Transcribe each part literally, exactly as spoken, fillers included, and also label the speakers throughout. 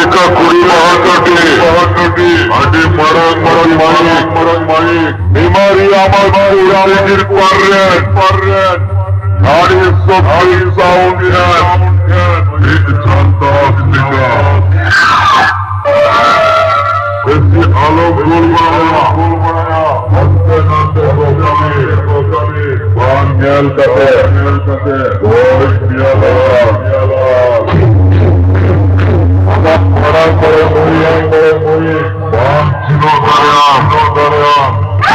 Speaker 1: का कुड़ी महाकटी महाकटी अटी मरंग मरंग माइक मरंग माइक बीमारी आमार कुड़ी गिर पर्रेन पर्रेन नाड़ी सोफी साउंड है एक जानता अस्तिका ऐसी आलोक गोल बनाया गोल बनाया अंते नंते गोगामी गोगामी बान न्याल कते न्याल कते गोल न्याला न्याला Orang orang mulia, orang mulia, bang cino darah, cino darah.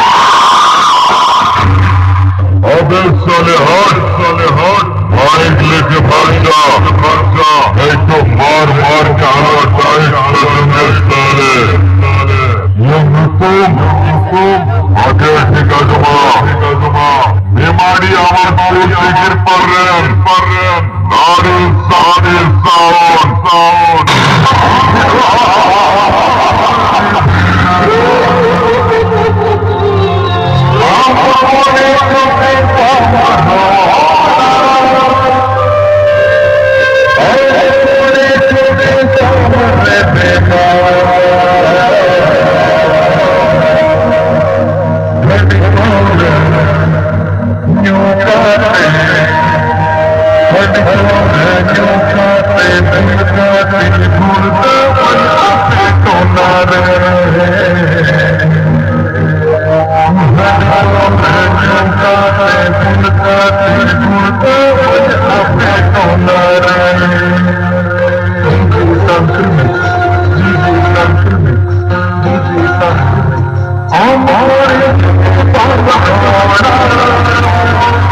Speaker 1: Abel Salehat, Salehat, baik leke baca, baca. Itu mar mar cara tarik terus tale. Yang hukum, hukum, ada tiga jema, tiga jema. Memari amar kulit pikir perren, perren. Nari sani saun, saun. Oh,